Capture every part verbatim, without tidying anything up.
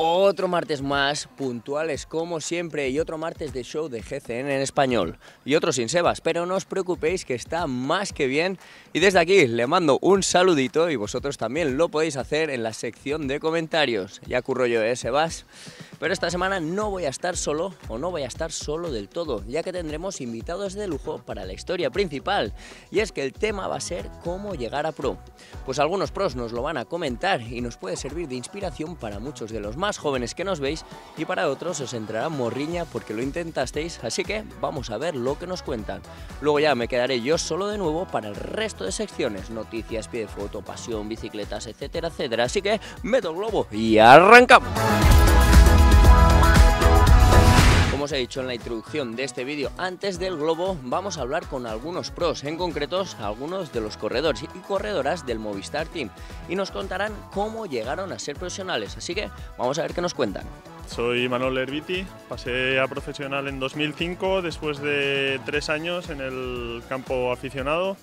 Otro martes más, puntuales como siempre, y otro martes de show de G C N en español. Y otro sin Sebas, pero no os preocupéis que está más que bien. Y desde aquí le mando un saludito y vosotros también lo podéis hacer en la sección de comentarios. Ya curro yo, ¿eh, Sebas? Pero esta semana no voy a estar solo, o no voy a estar solo del todo, ya que tendremos invitados de lujo para la historia principal. Y es que el tema va a ser cómo llegar a pro. Pues algunos pros nos lo van a comentar y nos puede servir de inspiración para muchos de los más jóvenes que nos veis, y para otros os entrará morriña porque lo intentasteis, así que vamos a ver lo que nos cuentan. Luego ya me quedaré yo solo de nuevo para el resto de secciones, noticias, pie de foto, pasión, bicicletas, etcétera, etcétera. Así que meto el globo y arrancamos. Como os he dicho en la introducción de este vídeo, antes del globo vamos a hablar con algunos pros, en concreto algunos de los corredores y corredoras del Movistar Team, y nos contarán cómo llegaron a ser profesionales, así que vamos a ver qué nos cuentan. Soy Manuel Herbiti, pasé a profesional en dos mil cinco después de tres años en el campo aficionado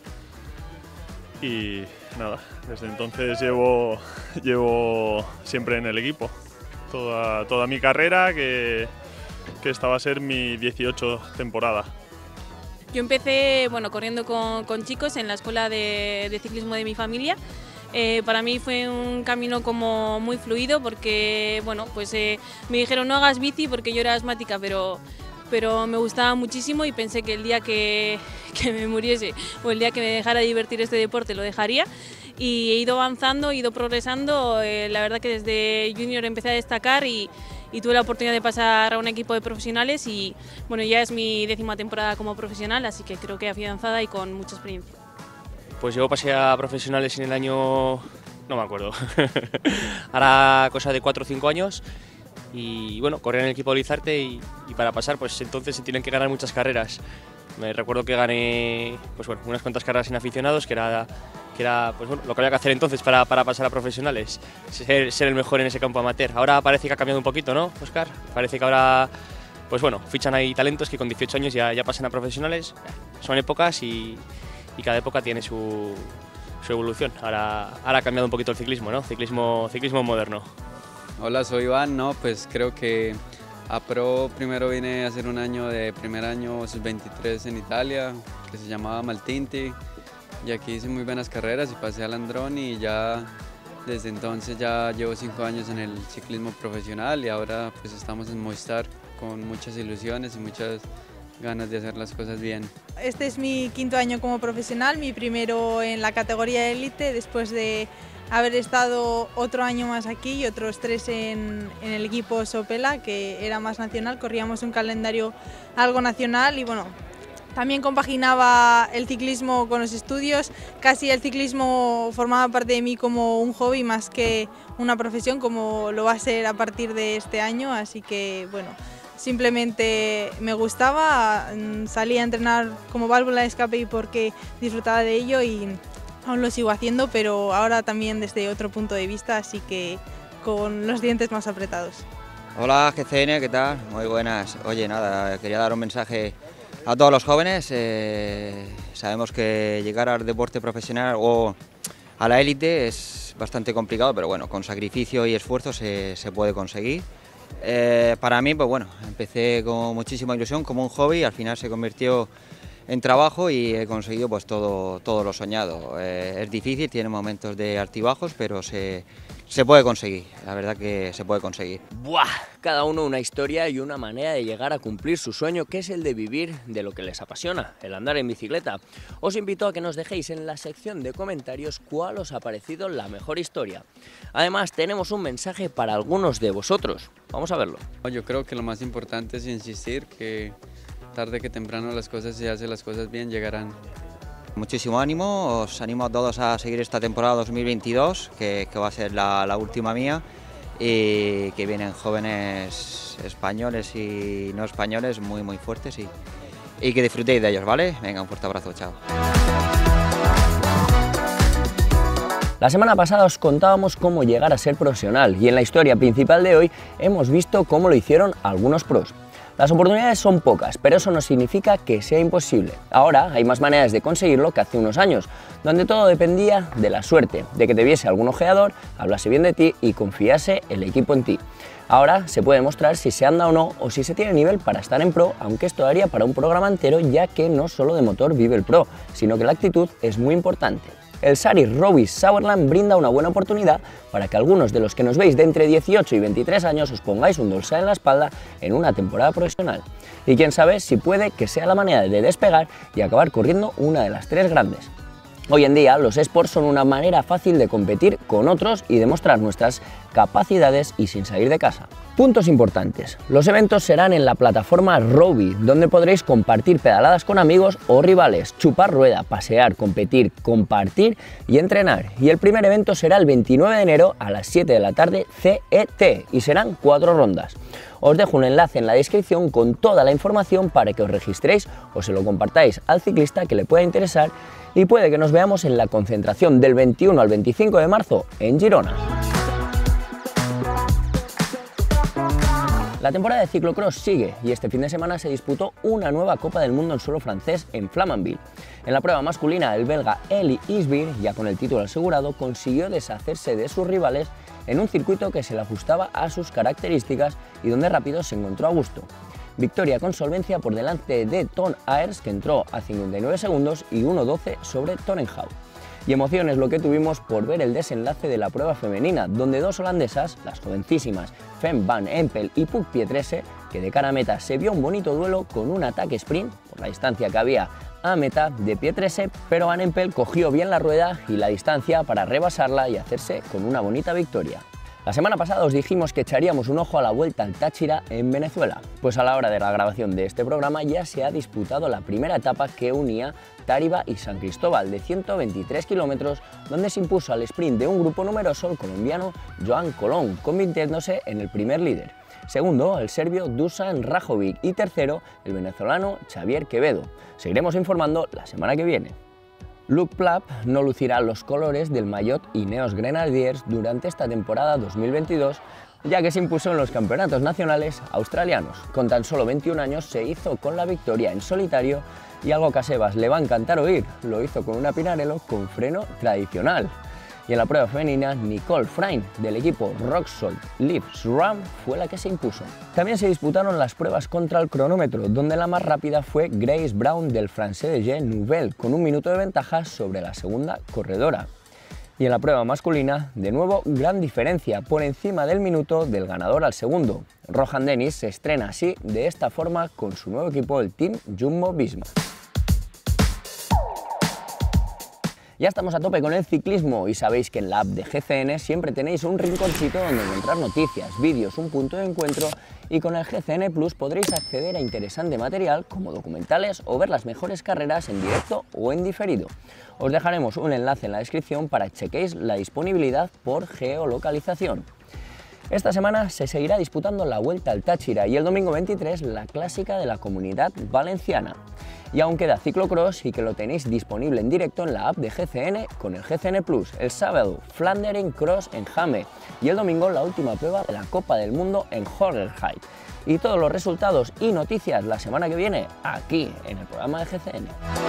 y nada, desde entonces llevo, llevo siempre en el equipo, toda, toda mi carrera, que que esta va a ser mi dieciocho temporada. Yo empecé bueno, corriendo con, con chicos en la escuela de, de ciclismo de mi familia. Eh, para mí fue un camino como muy fluido porque bueno, pues, eh, me dijeron no hagas bici porque yo era asmática, pero, pero me gustaba muchísimo y pensé que el día que, que me muriese o el día que me dejara divertir este deporte lo dejaría. Y he ido avanzando, he ido progresando, eh, la verdad que desde junior empecé a destacar y y tuve la oportunidad de pasar a un equipo de profesionales y bueno, ya es mi décima temporada como profesional, así que creo que afianzada y con mucha experiencia. Pues yo pasé a profesionales en el año... no me acuerdo, ahora cosa de cuatro o cinco años y bueno, corrí en el equipo de Lizarte y, y para pasar pues entonces se tienen que ganar muchas carreras. Me recuerdo que gané pues bueno, unas cuantas carreras en aficionados, que era, que era pues bueno, lo que había que hacer entonces para, para pasar a profesionales, ser, ser el mejor en ese campo amateur. Ahora parece que ha cambiado un poquito, ¿no, Óscar? Parece que ahora pues bueno, fichan ahí talentos que con dieciocho años ya, ya pasan a profesionales. Son épocas y, y cada época tiene su, su evolución. Ahora, ahora ha cambiado un poquito el ciclismo, ¿no? Ciclismo, ciclismo moderno. Hola, soy Iván, ¿no? Pues creo que a pro primero vine a hacer un año de primer año sub veintitrés en Italia, que se llamaba Maltinti, y aquí hice muy buenas carreras y pasé al Androni y ya desde entonces ya llevo cinco años en el ciclismo profesional y ahora pues estamos en Movistar con muchas ilusiones y muchas ganas de hacer las cosas bien. Este es mi quinto año como profesional, mi primero en la categoría élite después de haber estado otro año más aquí y otros tres en, en el equipo Sopela, que era más nacional, corríamos un calendario algo nacional y bueno, también compaginaba el ciclismo con los estudios, casi el ciclismo formaba parte de mí como un hobby más que una profesión, como lo va a ser a partir de este año, así que bueno, simplemente me gustaba, salía a entrenar como válvula de escape y porque disfrutaba de ello y aún lo sigo haciendo, pero ahora también desde otro punto de vista, así que con los dientes más apretados. Hola G C N, ¿qué tal? Muy buenas. Oye, nada, quería dar un mensaje a todos los jóvenes. Eh, sabemos que llegar al deporte profesional o a la élite es bastante complicado, pero bueno, con sacrificio y esfuerzo se, se puede conseguir. Eh, para mí, pues bueno, empecé con muchísima ilusión, como un hobby, al final se convirtió en trabajo y he conseguido pues todo, todo lo soñado. Eh, es difícil, tiene momentos de altibajos, pero se, se puede conseguir, la verdad que se puede conseguir. ¡Buah! Cada uno una historia y una manera de llegar a cumplir su sueño, que es el de vivir de lo que les apasiona, el andar en bicicleta. Os invito a que nos dejéis en la sección de comentarios cuál os ha parecido la mejor historia. Además, tenemos un mensaje para algunos de vosotros. Vamos a verlo. Yo creo que lo más importante es insistir que tarde que temprano las cosas, si hacen las cosas bien, llegarán. Muchísimo ánimo, os animo a todos a seguir esta temporada dos mil veintidós, que, que va a ser la, la última mía, y que vienen jóvenes españoles y no españoles muy muy fuertes y, y que disfrutéis de ellos, ¿vale? Venga, un fuerte abrazo, chao. La semana pasada os contábamos cómo llegar a ser profesional y en la historia principal de hoy hemos visto cómo lo hicieron algunos pros. Las oportunidades son pocas, pero eso no significa que sea imposible. Ahora hay más maneras de conseguirlo que hace unos años, donde todo dependía de la suerte, de que te viese algún ojeador, hablase bien de ti y confiase el equipo en ti. Ahora se puede demostrar si se anda o no, o si se tiene nivel para estar en Pro, aunque esto daría para un programa entero, ya que no solo de motor vive el Pro, sino que la actitud es muy importante. El Saris Rowis Sauerland brinda una buena oportunidad para que algunos de los que nos veis de entre dieciocho y veintitrés años os pongáis un dorsal en la espalda en una temporada profesional. Y quién sabe si puede que sea la manera de despegar y acabar corriendo una de las tres grandes. Hoy en día los esports son una manera fácil de competir con otros y demostrar nuestras capacidades y sin salir de casa. Puntos importantes. Los eventos serán en la plataforma Rovi, donde podréis compartir pedaladas con amigos o rivales, chupar rueda, pasear, competir, compartir y entrenar. Y el primer evento será el veintinueve de enero a las siete de la tarde C E T y serán cuatro rondas. Os dejo un enlace en la descripción con toda la información para que os registréis o se lo compartáis al ciclista que le pueda interesar y puede que nos veamos en la concentración del veintiuno al veinticinco de marzo en Girona. La temporada de ciclocross sigue y este fin de semana se disputó una nueva Copa del Mundo en suelo francés en Flamanville. En la prueba masculina, el belga Eli Isbir, ya con el título asegurado, consiguió deshacerse de sus rivales en un circuito que se le ajustaba a sus características y donde rápido se encontró a gusto. Victoria con solvencia por delante de Ton Aers, que entró a cincuenta y nueve segundos, y uno doce sobre Tonenhau. Y emoción es lo que tuvimos por ver el desenlace de la prueba femenina, donde dos holandesas, las jovencísimas Fem van Empel y Puk Pietrese, que de cara a meta se vio un bonito duelo con un ataque sprint por la distancia que había a meta de Pietrese, pero Van Empel cogió bien la rueda y la distancia para rebasarla y hacerse con una bonita victoria. La semana pasada os dijimos que echaríamos un ojo a la Vuelta al Táchira en Venezuela, pues a la hora de la grabación de este programa ya se ha disputado la primera etapa que unía Táriba y San Cristóbal de ciento veintitrés kilómetros, donde se impuso al sprint de un grupo numeroso el colombiano Joan Colón, convirtiéndose en el primer líder. Segundo, el serbio Dusan Rajovic y tercero, el venezolano Xavier Quevedo. Seguiremos informando la semana que viene. Luke Plapp no lucirá los colores del Maillot Ineos Grenadiers durante esta temporada dos mil veintidós, ya que se impuso en los campeonatos nacionales australianos. Con tan solo veintiún años se hizo con la victoria en solitario y algo que a Sebas le va a encantar oír, lo hizo con una Pinarello con freno tradicional. Y en la prueba femenina, Nicole Frein, del equipo Rocksolt Live SRAM, fue la que se impuso. También se disputaron las pruebas contra el cronómetro, donde la más rápida fue Grace Brown del Français de Nouvelle, con un minuto de ventaja sobre la segunda corredora. Y en la prueba masculina, de nuevo, gran diferencia, por encima del minuto del ganador al segundo. Rohan Dennis se estrena así, de esta forma, con su nuevo equipo, el Team Jumbo-Visma. Ya estamos a tope con el ciclismo y sabéis que en la app de G C N siempre tenéis un rinconcito donde encontrar noticias, vídeos, un punto de encuentro, y con el G C N Plus podréis acceder a interesante material como documentales o ver las mejores carreras en directo o en diferido. Os dejaremos un enlace en la descripción para que chequéis la disponibilidad por geolocalización. Esta semana se seguirá disputando la Vuelta al Táchira y el domingo veintitrés la Clásica de la Comunidad Valenciana. Y aún queda ciclocross y que lo tenéis disponible en directo en la app de G C N con el G C N Plus. El sábado, Flandering Cross en Jame y el domingo la última prueba de la Copa del Mundo en Horgerheide. Y todos los resultados y noticias la semana que viene aquí en el programa de G C N.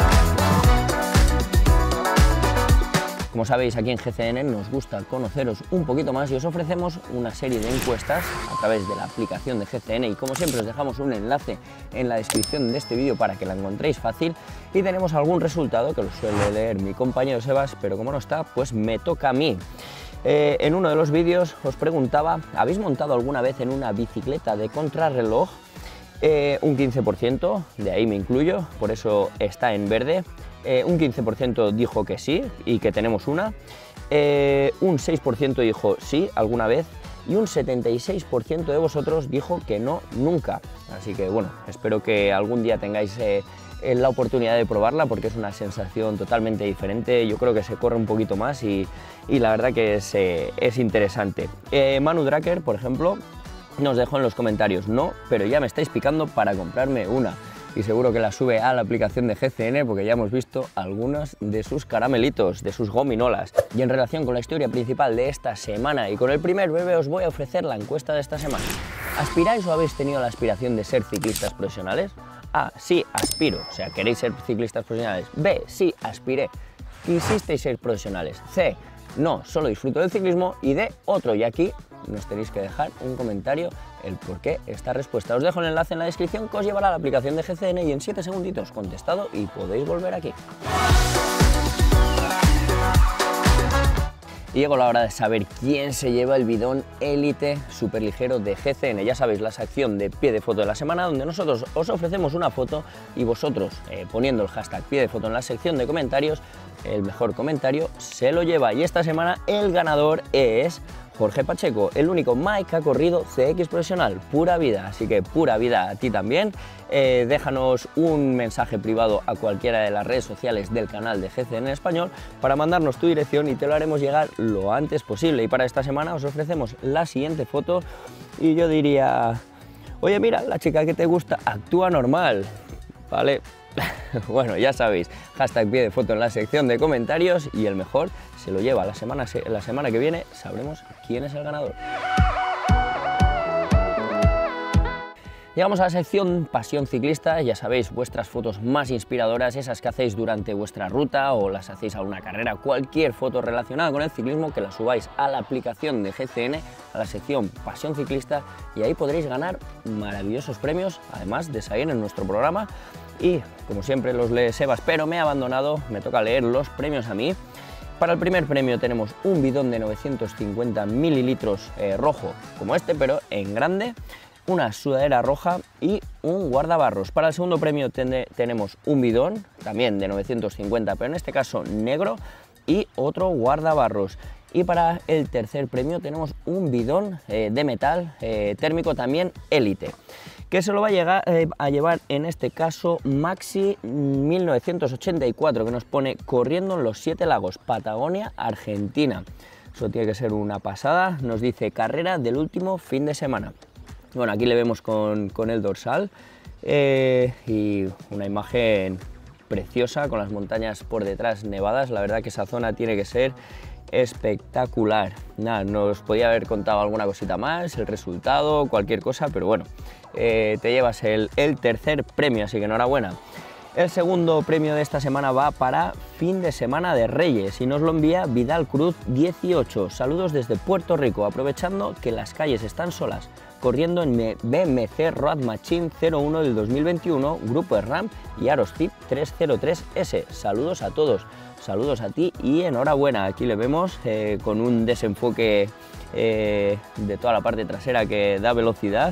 Como sabéis, aquí en G C N nos gusta conoceros un poquito más y os ofrecemos una serie de encuestas a través de la aplicación de G C N y como siempre os dejamos un enlace en la descripción de este vídeo para que la encontréis fácil y tenemos algún resultado que lo suele leer mi compañero Sebas, pero como no está, pues me toca a mí. Eh, en uno de los vídeos os preguntaba, ¿habéis montado alguna vez en una bicicleta de contrarreloj? Eh, un quince por ciento, de ahí me incluyo, por eso está en verde. Eh, un quince por ciento dijo que sí y que tenemos una, eh, un seis por ciento dijo sí alguna vez y un setenta y seis por ciento de vosotros dijo que no nunca. Así que bueno, espero que algún día tengáis eh, la oportunidad de probarla porque es una sensación totalmente diferente. Yo creo que se corre un poquito más y, y la verdad que es, eh, es interesante. Eh, Manu Dracker, por ejemplo, nos dejó en los comentarios no, pero ya me estáis picando para comprarme una. y seguro que la sube a la aplicación de G C N porque ya hemos visto algunos de sus caramelitos, de sus gominolas. Y en relación con la historia principal de esta semana y con el primer breve os voy a ofrecer la encuesta de esta semana. ¿Aspiráis o habéis tenido la aspiración de ser ciclistas profesionales? A. Sí, aspiro, o sea, queréis ser ciclistas profesionales. B. Sí, aspiré, quisisteis ser profesionales. C. No, solo disfruto del ciclismo. Y D. Otro, y aquí nos tenéis que dejar un comentario el por qué esta respuesta. Os dejo el enlace en la descripción que os llevará a la aplicación de G C N y en siete segunditos contestado y podéis volver aquí. Y llegó la hora de saber quién se lleva el bidón élite superligero de G C N. Ya sabéis, la sección de pie de foto de la semana, donde nosotros os ofrecemos una foto y vosotros, eh, poniendo el hashtag pie de foto en la sección de comentarios, el mejor comentario se lo lleva. Y esta semana el ganador es Jorge Pacheco, el único Mike que ha corrido C X profesional, pura vida, así que pura vida a ti también. Eh, déjanos un mensaje privado a cualquiera de las redes sociales del canal de G C N en español para mandarnos tu dirección y te lo haremos llegar lo antes posible. Y para esta semana os ofrecemos la siguiente foto y yo diría, oye mira, la chica que te gusta actúa normal, ¿vale? Bueno, ya sabéis, hashtag pie de foto en la sección de comentarios y el mejor se lo lleva. La semana, la semana que viene sabremos quién es el ganador. Llegamos a la sección Pasión Ciclista, ya sabéis, vuestras fotos más inspiradoras, esas que hacéis durante vuestra ruta o las hacéis a una carrera, cualquier foto relacionada con el ciclismo, que la subáis a la aplicación de G C N, a la sección Pasión Ciclista, y ahí podréis ganar maravillosos premios, además de salir en nuestro programa. Y, como siempre, los lee Sebas, pero me ha abandonado, me toca leer los premios a mí. Para el primer premio tenemos un bidón de novecientos cincuenta mililitros eh, rojo, como este, pero en grande, una sudadera roja y un guardabarros. Para el segundo premio ten tenemos un bidón, también de novecientos cincuenta, pero en este caso negro, y otro guardabarros. Y para el tercer premio tenemos un bidón eh, de metal eh, térmico, también élite, que se lo va a, llegar, eh, a llevar en este caso Maxi mil novecientos ochenta y cuatro, que nos pone corriendo en los siete lagos, Patagonia, Argentina. Eso tiene que ser una pasada. Nos dice carrera del último fin de semana. Bueno, aquí le vemos con, con el dorsal eh, y una imagen preciosa con las montañas por detrás nevadas. La verdad que esa zona tiene que ser espectacular. Nada, nos podía haber contado alguna cosita más, el resultado, cualquier cosa, pero bueno, eh, te llevas el, el tercer premio, así que enhorabuena. El segundo premio de esta semana va para fin de semana de Reyes y nos lo envía Vidal Cruz dieciocho. Saludos desde Puerto Rico, aprovechando que las calles están solas, corriendo en B M C Road Machine cero uno del dos mil veintiuno, Grupo SRAM y Aros Tip trescientos tres ese. Saludos a todos. Saludos a ti y enhorabuena. Aquí le vemos eh, con un desenfoque eh, de toda la parte trasera que da velocidad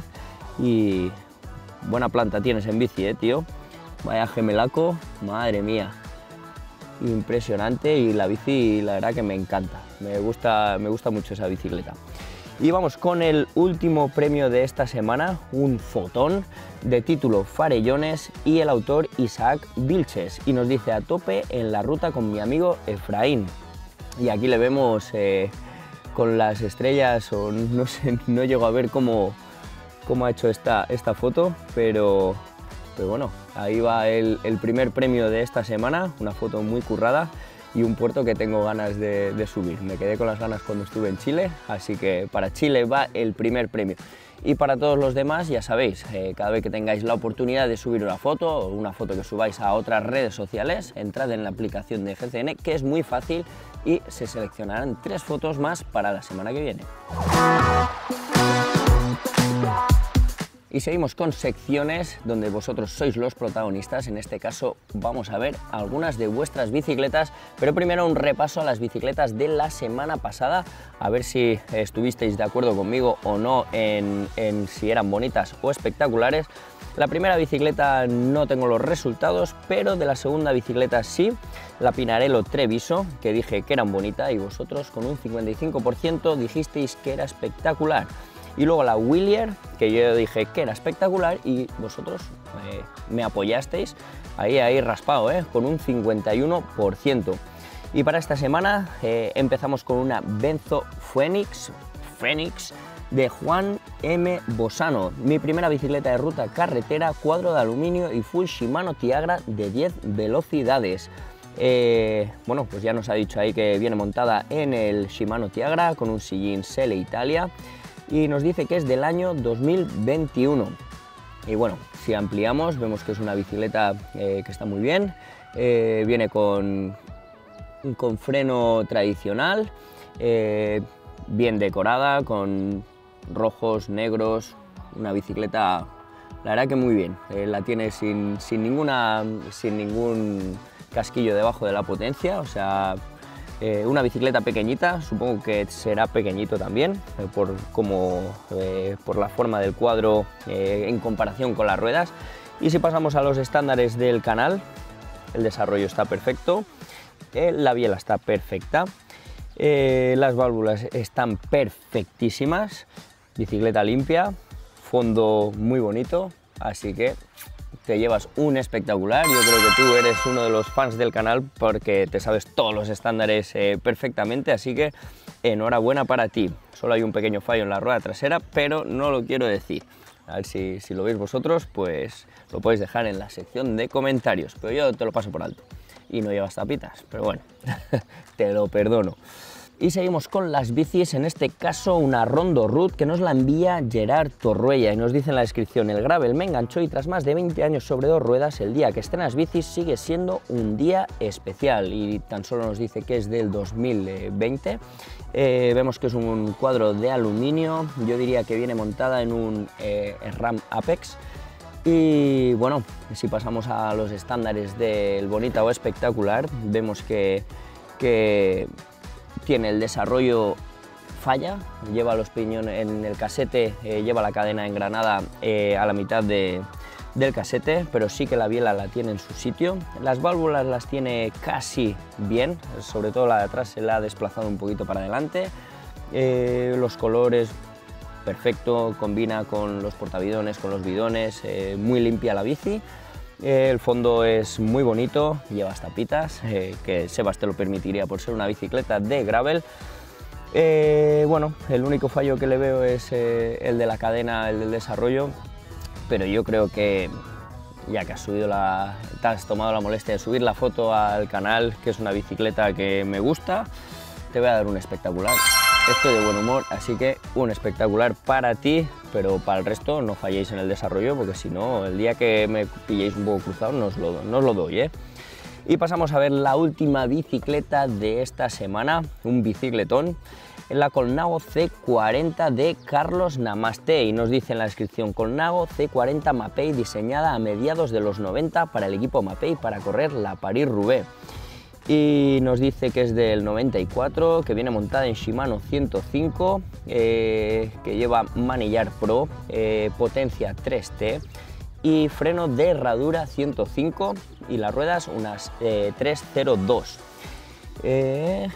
y buena planta tienes en bici, eh, tío. Vaya gemelaco, madre mía, impresionante, y la bici la verdad que me encanta, me gusta, me gusta mucho esa bicicleta. Y vamos con el último premio de esta semana, un fotón de título Farellones y el autor Isaac Vilches, y nos dice a tope en la ruta con mi amigo Efraín. Y aquí le vemos eh, con las estrellas, o no sé, no llego a ver cómo, cómo ha hecho esta, esta foto, pero, pero bueno, ahí va el, el primer premio de esta semana, una foto muy currada y un puerto que tengo ganas de, de subir. Me quedé con las ganas cuando estuve en Chile, así que para Chile va el primer premio. Y para todos los demás, ya sabéis, eh, cada vez que tengáis la oportunidad de subir una foto o una foto que subáis a otras redes sociales, entrad en la aplicación de G C N, que es muy fácil, y se seleccionarán tres fotos más para la semana que viene. Y seguimos con secciones donde vosotros sois los protagonistas. En este caso vamos a ver algunas de vuestras bicicletas, pero primero un repaso a las bicicletas de la semana pasada, a ver si estuvisteis de acuerdo conmigo o no en, en si eran bonitas o espectaculares. La primera bicicleta no tengo los resultados, pero de la segunda bicicleta sí, la Pinarello Treviso, que dije que eran bonitas y vosotros con un cincuenta y cinco por ciento dijisteis que era espectacular. Y luego la Willier, que yo dije que era espectacular y vosotros eh, me apoyasteis ahí, ahí raspado, eh, con un cincuenta y uno por ciento. Y para esta semana eh, empezamos con una Benzo Phoenix, Phoenix de Juan M. Bosano. Mi primera bicicleta de ruta carretera, cuadro de aluminio y full Shimano Tiagra de diez velocidades. Eh, bueno, pues ya nos ha dicho ahí que viene montada en el Shimano Tiagra con un sillín Selle Italia y nos dice que es del año dos mil veintiuno. Y bueno, si ampliamos vemos que es una bicicleta eh, que está muy bien, eh, viene con, con freno tradicional, eh, bien decorada, con rojos, negros, una bicicleta, la verdad que muy bien, eh, la tiene sin, sin, ninguna, sin ningún casquillo debajo de la potencia, o sea, eh, una bicicleta pequeñita, supongo que será pequeñito también, eh, por, como, eh, por la forma del cuadro eh, en comparación con las ruedas. Y si pasamos a los estándares del canal, el desarrollo está perfecto, eh, la biela está perfecta, eh, las válvulas están perfectísimas, bicicleta limpia, fondo muy bonito, así que te llevas un espectacular. Yo creo que tú eres uno de los fans del canal porque te sabes todos los estándares eh, perfectamente, así que enhorabuena para ti. Solo hay un pequeño fallo en la rueda trasera, pero no lo quiero decir. A ver si, si lo veis vosotros, pues lo podéis dejar en la sección de comentarios, pero yo te lo paso por alto. Y no llevas tapitas, pero bueno, te lo perdono. Y seguimos con las bicis, en este caso una Rondo Route que nos la envía Gerard Torruella y nos dice en la descripción: el gravel me enganchó y tras más de veinte años sobre dos ruedas, el día que estrenas bicis sigue siendo un día especial, y tan solo nos dice que es del dos mil veinte. Eh, vemos que es un cuadro de aluminio, yo diría que viene montada en un eh, RAM Apex. Y bueno, si pasamos a los estándares del bonita o espectacular, vemos que, que tiene el desarrollo falla, lleva los piñones en el casete, eh, lleva la cadena engranada eh, a la mitad de, del casete, pero sí que la biela la tiene en su sitio. Las válvulas las tiene casi bien, sobre todo la de atrás se la ha desplazado un poquito para adelante. Eh, los colores perfecto, combina con los portabidones, con los bidones, eh, muy limpia la bici. Eh, el fondo es muy bonito, lleva tapitas, eh, que Sebas te lo permitiría por ser una bicicleta de gravel. Eh, bueno, el único fallo que le veo es eh, el de la cadena, el del desarrollo, pero yo creo que ya que has subido la, te has tomado la molestia de subir la foto al canal, que es una bicicleta que me gusta, te voy a dar un espectacular. Estoy de buen humor, así que un espectacular para ti, pero para el resto no falléis en el desarrollo, porque si no, el día que me pilléis un poco cruzado no os lo, no os lo doy, ¿eh? Y pasamos a ver la última bicicleta de esta semana, un bicicletón, en la Colnago C cuarenta de Carlos Namaste, y nos dice en la descripción: Colnago C cuarenta Mapei, diseñada a mediados de los noventa para el equipo Mapei para correr la París-Roubaix. Y nos dice que es del noventa y cuatro, que viene montada en Shimano ciento cinco, eh, que lleva manillar Pro, eh, potencia tres T y freno de herradura ciento cinco, y las ruedas unas eh, trescientos dos. Eh,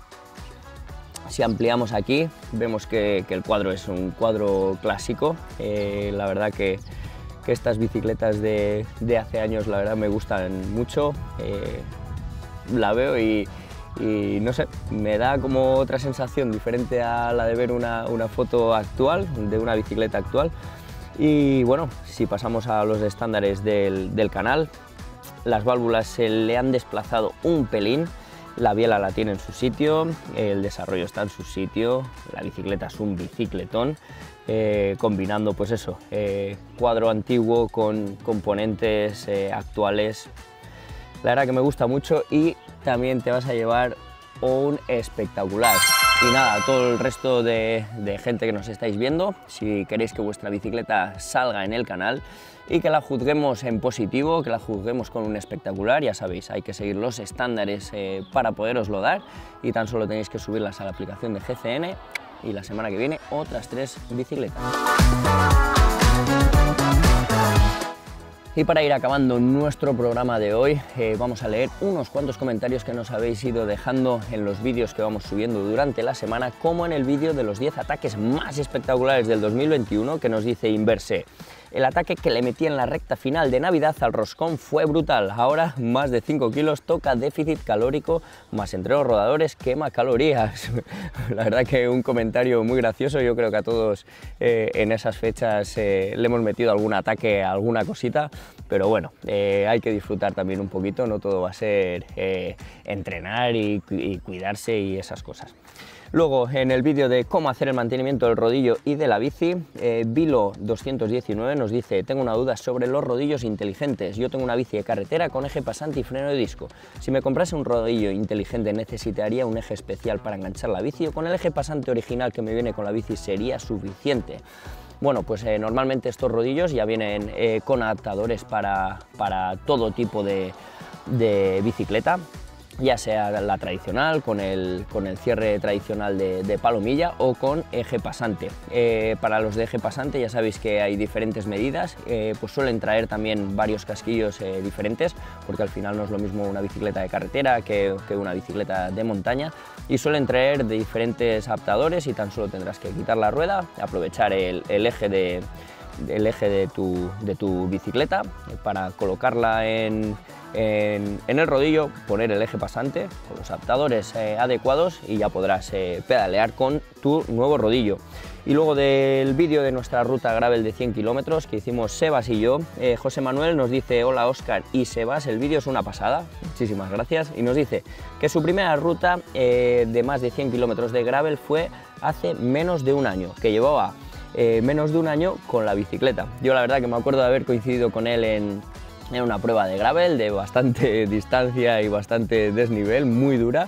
si ampliamos aquí vemos que, que el cuadro es un cuadro clásico, eh, la verdad que, que estas bicicletas de, de hace años la verdad me gustan mucho. Eh, la veo y, y no sé, me da como otra sensación diferente a la de ver una, una foto actual, de una bicicleta actual. Y bueno, si pasamos a los estándares del, del canal, las válvulas se le han desplazado un pelín, la biela la tiene en su sitio, el desarrollo está en su sitio, la bicicleta es un bicicletón, eh, combinando pues eso, eh, cuadro antiguo con componentes eh, actuales. La verdad que me gusta mucho y también te vas a llevar un espectacular. Y nada, a todo el resto de, de gente que nos estáis viendo, si queréis que vuestra bicicleta salga en el canal y que la juzguemos en positivo, que la juzguemos con un espectacular, ya sabéis, hay que seguir los estándares eh, para poderoslo dar, y tan solo tenéis que subirlas a la aplicación de G C N, y la semana que viene otras tres bicicletas. Y para ir acabando nuestro programa de hoy, eh, vamos a leer unos cuantos comentarios que nos habéis ido dejando en los vídeos que vamos subiendo durante la semana, como en el vídeo de los diez ataques más espectaculares del dos mil veintiuno, que nos dice Inverse. El ataque que le metí en la recta final de Navidad al roscón fue brutal. Ahora más de cinco kilos, toca déficit calórico, más entre los rodadores quema calorías. La verdad que un comentario muy gracioso. Yo creo que a todos eh, en esas fechas eh, le hemos metido algún ataque, alguna cosita, pero bueno, eh, hay que disfrutar también un poquito, no todo va a ser eh, entrenar y, y cuidarse y esas cosas. Luego, en el vídeo de cómo hacer el mantenimiento del rodillo y de la bici, eh, Vilo doscientos diecinueve nos dice: tengo una duda sobre los rodillos inteligentes. Yo tengo una bici de carretera con eje pasante y freno de disco. Si me comprase un rodillo inteligente, ¿necesitaría un eje especial para enganchar la bici, o con el eje pasante original que me viene con la bici sería suficiente? Bueno, pues eh, normalmente estos rodillos ya vienen eh, con adaptadores para, para todo tipo de, de bicicleta, ya sea la tradicional, con el, con el cierre tradicional de, de palomilla, o con eje pasante. Eh, para los de eje pasante ya sabéis que hay diferentes medidas, eh, pues suelen traer también varios casquillos eh, diferentes, porque al final no es lo mismo una bicicleta de carretera que, que una bicicleta de montaña, y suelen traer de diferentes adaptadores, y tan solo tendrás que quitar la rueda, aprovechar el, el eje de... el eje de tu, de tu bicicleta para colocarla en, en, en el rodillo, poner el eje pasante con los adaptadores eh, adecuados, y ya podrás eh, pedalear con tu nuevo rodillo. Y luego del vídeo de nuestra ruta gravel de cien kilómetros que hicimos Sebas y yo, eh, José Manuel nos dice: hola Óscar y Sebas, el vídeo es una pasada, muchísimas gracias, y nos dice que su primera ruta eh, de más de cien kilómetros de gravel fue hace menos de un año, que llevaba Eh, menos de un año con la bicicleta. Yo la verdad que me acuerdo de haber coincidido con él en, en una prueba de gravel de bastante distancia y bastante desnivel, muy dura,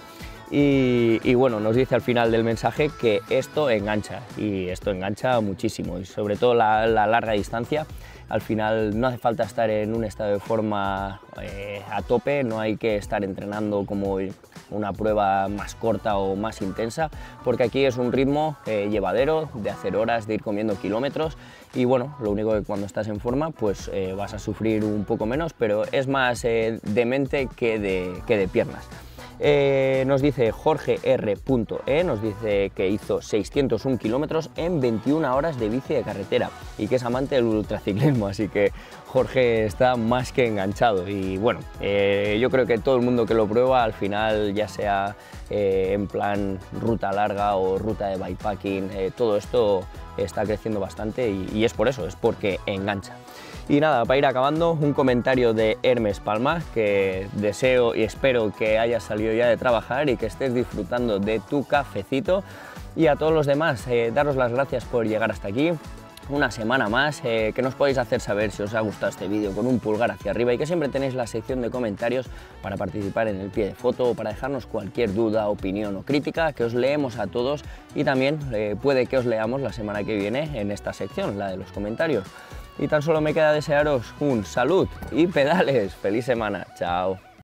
y, y bueno, nos dice al final del mensaje que esto engancha, y esto engancha muchísimo, y sobre todo la, la larga distancia. Al final no hace falta estar en un estado de forma eh, a tope, no hay que estar entrenando como una prueba más corta o más intensa, porque aquí es un ritmo eh, llevadero, de hacer horas, de ir comiendo kilómetros, y bueno, lo único que cuando estás en forma pues eh, vas a sufrir un poco menos, pero es más eh, de mente que de, que de piernas. Eh, nos dice Jorge R. E, nos dice que hizo seiscientos un kilómetros en veintiuna horas de bici de carretera y que es amante del ultraciclismo, así que Jorge está más que enganchado. Y bueno, eh, yo creo que todo el mundo que lo prueba al final, ya sea eh, en plan ruta larga o ruta de bikepacking, eh, todo esto está creciendo bastante, y, y es por eso, es porque engancha. Y nada, para ir acabando, un comentario de Hermes Palma, que deseo y espero que hayas salido ya de trabajar y que estés disfrutando de tu cafecito. Y a todos los demás, eh, daros las gracias por llegar hasta aquí, una semana más, eh, que nos podéis hacer saber si os ha gustado este vídeo con un pulgar hacia arriba, y que siempre tenéis la sección de comentarios para participar en el pie de foto, o para dejarnos cualquier duda, opinión o crítica, que os leemos a todos, y también eh, puede que os leamos la semana que viene en esta sección, la de los comentarios. Y tan solo me queda desearos un salud y pedales. ¡Feliz semana! ¡Chao!